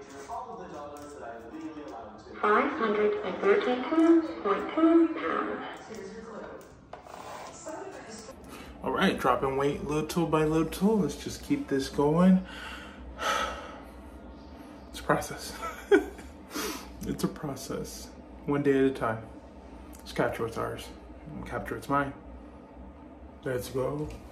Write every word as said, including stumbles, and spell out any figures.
five hundred thirty-two point two pounds. All right, dropping weight little by little. Let's just keep this going. It's a process. It's a process. One day at a time. Let's capture what's ours. Capture what's mine. Let's go.